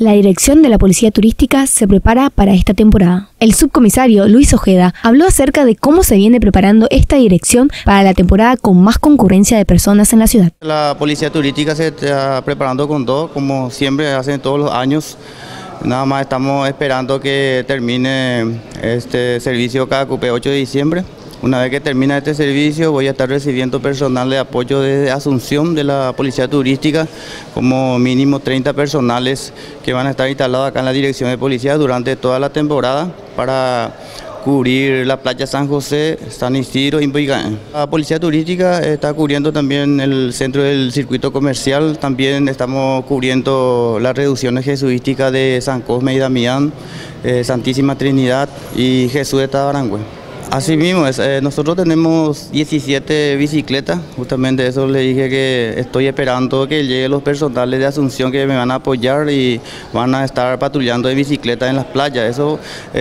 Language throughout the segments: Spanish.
La dirección de la Policía Turística se prepara para esta temporada. El subcomisario Luis Ojeda habló acerca de cómo se viene preparando esta dirección para la temporada con más concurrencia de personas en la ciudad. La Policía Turística se está preparando con todo, como siempre hacen todos los años. Nada más estamos esperando que termine este servicio Cacupe 8 de diciembre. Una vez que termina este servicio voy a estar recibiendo personal de apoyo desde Asunción de la Policía Turística, como mínimo 30 personales que van a estar instalados acá en la Dirección de Policía durante toda la temporada para cubrir la playa San José, San Isidro y Boigán. La Policía Turística está cubriendo también el centro del circuito comercial, también estamos cubriendo las reducciones jesuísticas de San Cosme y Damián, Santísima Trinidad y Jesús de Tabarangüe. Así mismo, nosotros tenemos 17 bicicletas, justamente eso le dije que estoy esperando que lleguen los personales de Asunción que me van a apoyar y van a estar patrullando de bicicleta en las playas. Eso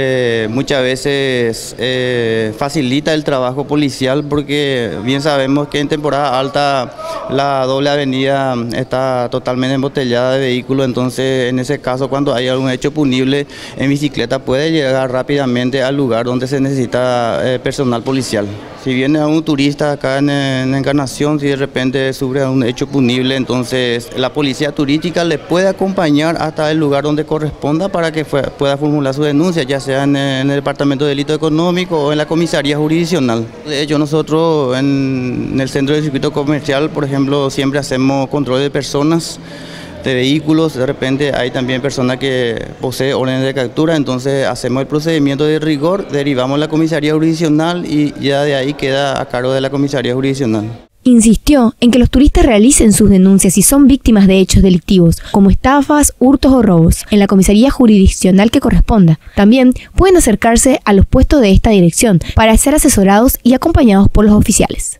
muchas veces facilita el trabajo policial porque bien sabemos que en temporada alta la doble avenida está totalmente embotellada de vehículos, entonces en ese caso cuando hay algún hecho punible en bicicleta puede llegar rápidamente al lugar donde se necesita personal policial. Si viene a un turista acá en Encarnación, si de repente sufre un hecho punible, entonces la Policía Turística le puede acompañar hasta el lugar donde corresponda para que pueda formular su denuncia, ya sea en el Departamento de Delito Económico o en la Comisaría Jurisdiccional. De hecho, nosotros en el centro del circuito comercial, por ejemplo, siempre hacemos control de personas, de vehículos. De repente hay también personas que poseen órdenes de captura, entonces hacemos el procedimiento de rigor, derivamos a la comisaría jurisdiccional y ya de ahí queda a cargo de la comisaría jurisdiccional. Insistió en que los turistas realicen sus denuncias si son víctimas de hechos delictivos, como estafas, hurtos o robos, en la comisaría jurisdiccional que corresponda. También pueden acercarse a los puestos de esta dirección para ser asesorados y acompañados por los oficiales.